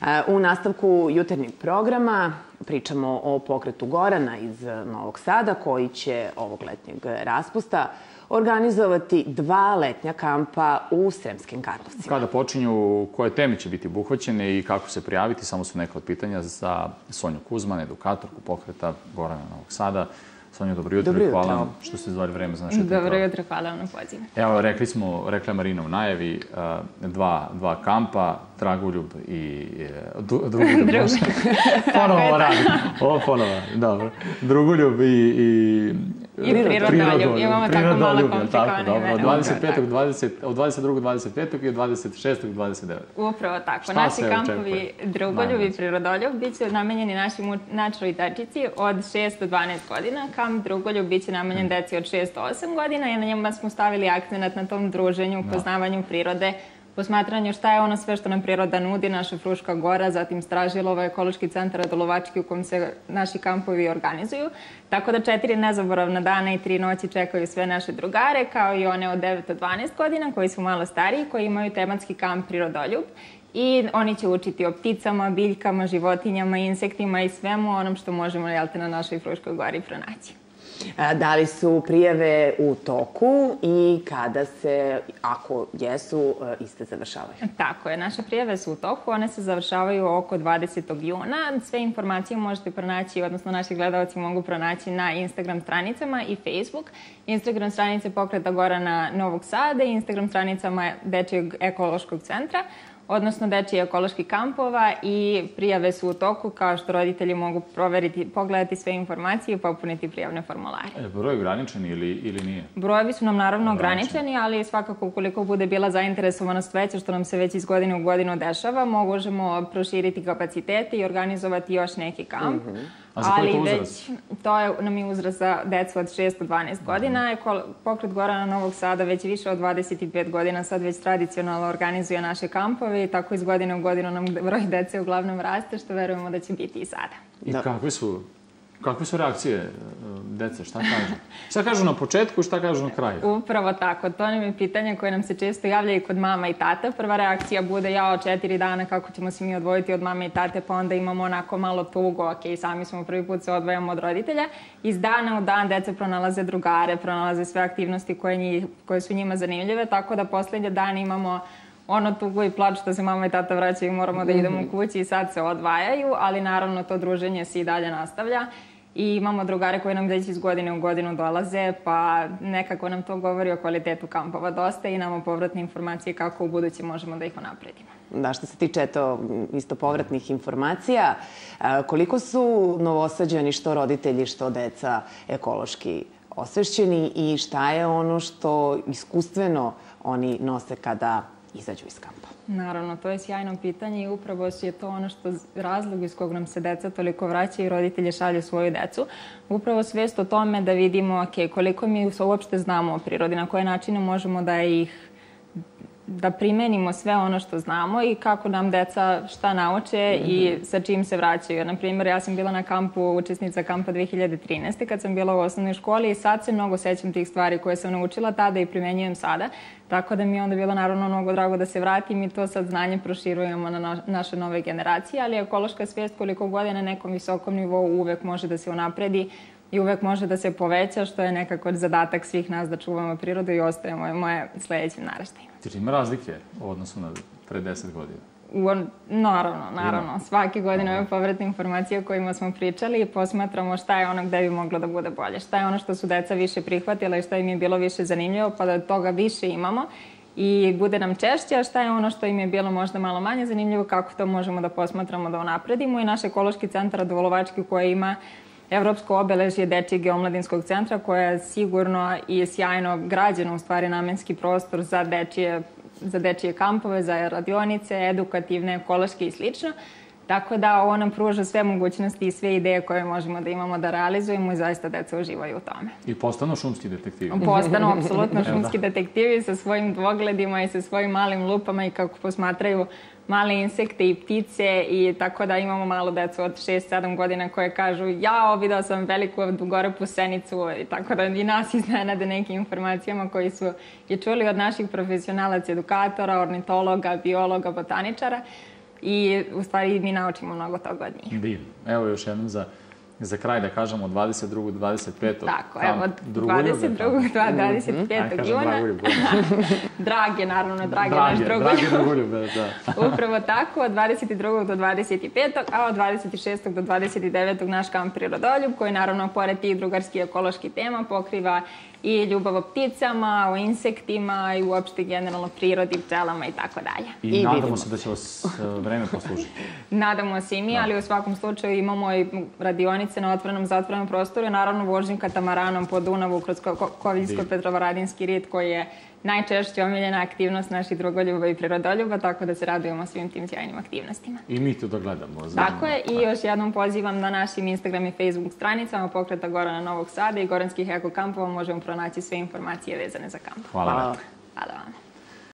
U nastavku jutarnjeg programa pričamo o pokretu Gorana iz Novog Sada koji će ovog letnjeg raspusta organizovati 2 letnja kampa u Sremskim Karlovcima. Kada počinju, koje teme će biti obuhvaćene i kako se prijaviti, samo su neka od pitanja za Sonju Kuzman, edukatorku pokreta Gorana Novog Sada. Sonja, dobro jutro i hvala vam što ste izdvojili vreme za naše priprave. Dobro jutro, hvala vam na pozivu. Evo, rekla je Marina u najavi, 2 kampa, Dragoljub i Drugoljub. Ponovo radim. Ovo ponovo, dobro. Drugoljub i Prirodoljub. Imamo tako malo komplikovane imena. Od 22. 25. i od 26. 29. Upravo tako. Naši kampovi Drugoljub i Prirodoljub bit će namenjeni našim načeloj dečici od 6 do 12 godina. Kamp Drugoljub bit će namenjen deci od 6 do 8 godina i na njima smo stavili akcenat na tom druženju, poznavanju prirode, posmatranju šta je ono sve što nam priroda nudi, naša Fruška gora, zatim Stražilova, ekološki centar Radolovački u kom se naši kampovi organizuju. Tako da 4 nezaboravna dana i 3 noći čekaju sve naše drugare, kao i one od 9 do 12 godina koji su malo stariji, koji imaju tematski kamp Prirodoljub. I oni će učiti o pticama, biljkama, životinjama, insektima i svemu onom što možemo na našoj Fruškoj gori pronaći. Da li su prijave u toku i kada se, ako jesu, iste završavaju? Tako je, naše prijave su u toku, one se završavaju oko 20. juna. Sve informacije možete pronaći, odnosno naši gledalci mogu pronaći na Instagram stranicama i Facebook. Instagram stranice Pokreta Gorana Novog Sada i Instagram stranicama Dečijeg ekološkog centra, odnosno dečije ekoloških kampova, i prijave su u toku, kao što roditelji mogu proveriti, pogledati sve informacije i popuniti prijavne formulare. Broj je ograničen ili nije? Brojevi su nam naravno ograničeni, ali svakako ukoliko bude bila zainteresovanost veća, što nam se već iz godine u godinu dešava, možemo proširiti kapacitete i organizovati još neki kamp. A za koliko uzrast? To nam je uzrast za decu od 6 do 12 godina. Pokret Gorana Novog Sada već više od 25 godina sad već tradicionalno organizuje naše kampove i tako iz godine u godinu nam broj dece uglavnom raste, što verujemo da će biti i sada. I kakve su reakcije dece? Šta kažu? Šta kažu na početku i šta kažu na kraju? Upravo tako. To nam je pitanje koje nam se često javlja i kod mama i tata. Prva reakcija bude jao 4 dana kako ćemo se mi odvojiti od mame i tate, pa onda imamo onako malo tugu, ok, sami smo prvi put se odvajamo od roditelja. Iz dana u dan deca pronalaze drugare, pronalaze sve aktivnosti koje su njima zanimljive, tako da poslednje dane imamo ono tugu i plač što se mama i tata vraćaju i moramo da idemo u kući i sad se odvajaju, ali naravno to druženje se i dalje nastavlja. I imamo drugare koji nam već iz godine u godinu dolaze, pa nekako nam to govori o kvalitetu kampova dosta i imamo povratne informacije kako u buduće možemo da ih unapredimo. Da, što se tiče isto povratnih informacija, koliko su Novosađani, što roditelji, što deca, ekološki osvešćeni i šta je ono što iskustveno oni nose kada izađu iz kampa? Naravno, to je sjajno pitanje i upravo je to ono što razlog iz kog nam se deca toliko vraćaju i roditelji šalju svoju decu. Upravo svest o tome da vidimo koliko mi uopšte znamo o prirodi, na koje načine možemo da primenimo sve ono što znamo i kako nam deca šta nauče i sa čim se vraćaju. Naprimjer, ja sam bila na kampu, učesnica kampa 2013. kad sam bila u osnovnoj školi i sad se mnogo sećam tih stvari koje sam naučila tada i primenjujem sada. Tako da mi je onda bilo naravno mnogo drago da se vratim i to sad znanje proširujemo na naše nove generacije, ali ekološka svijest koliko god je na nekom visokom nivou uvek može da se unapredi i uvek može da se poveća, što je nekako zadatak svih nas da čuvamo prirodu i ostajemo moje sledećim naraštajima. Znači ima razlike u odnosu na pre 10 godina? Naravno. Svake godine ove povratne informacije o kojima smo pričali i posmatramo šta je ono gde bi moglo da bude bolje, šta je ono što su deca više prihvatila i šta im je bilo više zanimljivo, pa da toga više imamo i bude nam češće, a šta je ono što im je bilo možda malo manje zanimljivo, kako to možemo da posmatramo, da unapredimo. I naš ekološki centar Radolovački koji ima evropsko obeležje Dečijeg omladinskog centra, koja je sigurno i sjajno građeno u stvari namenski prostor za dečije kampove, za radionice, edukativne, ekološke i slično. Tako da ovo nam pruža sve mogućnosti i sve ideje koje možemo da imamo da realizujemo i zaista deca uživaju u tome. I postanu šumski detektivi. Postanu apsolutno šumski detektivi sa svojim dvogledima i sa svojim malim lupama i kako posmatraju male insekte i ptice i tako da imamo malo decu od 6-7 godina koje kažu jao, video sam veliku gorepu senicu i tako da i nas iznenade nekim informacijama koji su i čuli od naših profesionalaca, edukatora, ornitologa, biologa, botaničara. i u stvari mi naučimo mnogo toga od njih. Divno. Evo još jednom za kraj da kažemo 22. do 25. Tako, evo, od 22. do 25. juna. Drag je, naravno, Drag je naš Drugoljub. Drag je Drugoljub, da. Upravo tako, od 22. do 25. a od 26. do 29. naš kamp Prirodoljub, koji naravno, pored tih drugarskih ekoloških tema, pokriva i ljubav o pticama, o insektima i uopšte generalno prirodi, pčelama i tako dalje. I nadamo se da će vas vreme poslužiti. Nadamo se i mi, ali u svakom slučaju imamo i radionice na otvorenom, zatvorenom prostoru, naravno vožnjim katamaranom po Dunavu kroz Koviljsko-Petrovaradinski rit, koji je najčešće omiljena aktivnost naših drugoljuba i prirodoljuba, tako da se radujemo svim tim sjajnim aktivnostima. I mi to da gledamo. Tako je, i još jednom pozivam na našim Instagram i Facebook stranicama Pokreta Gorana Novog Sada i Goranskih ekokampova možemo pronaći sve informacije vezane za kamp. Hvala. Hvala vam.